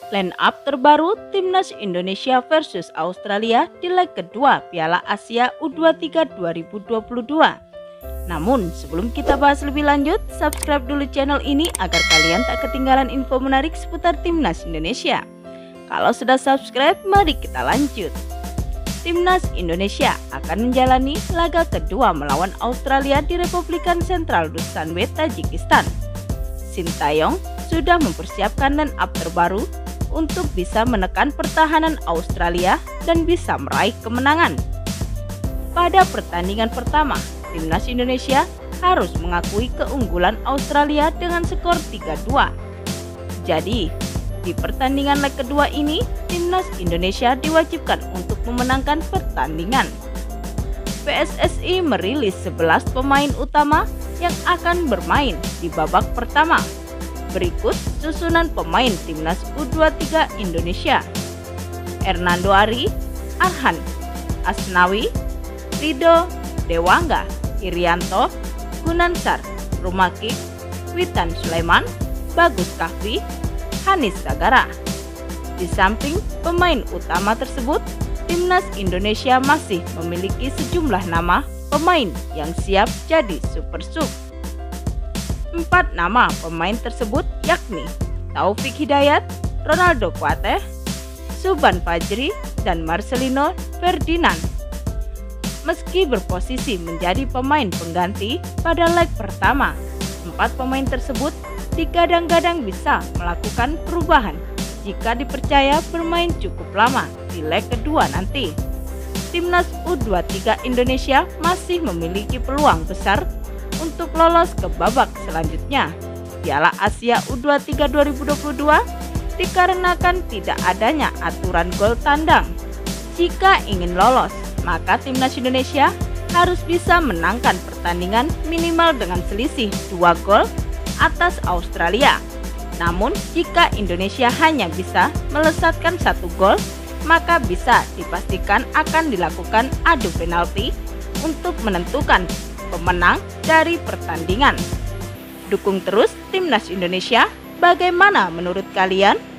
Line up terbaru Timnas Indonesia versus Australia di leg kedua Piala Asia U23 2022. Namun sebelum kita bahas lebih lanjut, subscribe dulu channel ini agar kalian tak ketinggalan info menarik seputar Timnas Indonesia. Kalau sudah subscribe, mari kita lanjut. Timnas Indonesia akan menjalani laga kedua melawan Australia di Republikan Sentral Dushanbe, Tajikistan. Sintayong sudah mempersiapkan line up terbaru untuk bisa menekan pertahanan Australia dan bisa meraih kemenangan. Pada pertandingan pertama, Timnas Indonesia harus mengakui keunggulan Australia dengan skor 3-2. Jadi, di pertandingan leg kedua ini, Timnas Indonesia diwajibkan untuk memenangkan pertandingan. PSSI merilis 11 pemain utama yang akan bermain di babak pertama. Berikut susunan pemain Timnas U23 Indonesia: Hernando Ari, Arhan Asnawi, Rido Dewangga, Irianto, Gunansar, Rumakik, Witan Sulaiman, Bagus Kahvi, Hanis Sagara. Di samping pemain utama tersebut, Timnas Indonesia masih memiliki sejumlah nama pemain yang siap jadi super sub. 4 nama pemain tersebut yakni Taufik Hidayat, Ronaldo Kuateh, Suban Fajri, dan Marcelino Ferdinand. Meski berposisi menjadi pemain pengganti pada leg pertama, 4 pemain tersebut digadang-gadang bisa melakukan perubahan jika dipercaya bermain cukup lama di leg kedua nanti. Timnas U23 Indonesia masih memiliki peluang besar untuk lolos ke babak selanjutnya Piala Asia U23 2022 dikarenakan tidak adanya aturan gol tandang. Jika ingin lolos, maka Timnas Indonesia harus bisa menangkan pertandingan minimal dengan selisih 2 gol atas Australia. Namun jika Indonesia hanya bisa melesatkan 1 gol, maka bisa dipastikan akan dilakukan adu penalti untuk menentukan pemenang dari pertandingan. Dukung terus Timnas Indonesia. Bagaimana menurut kalian?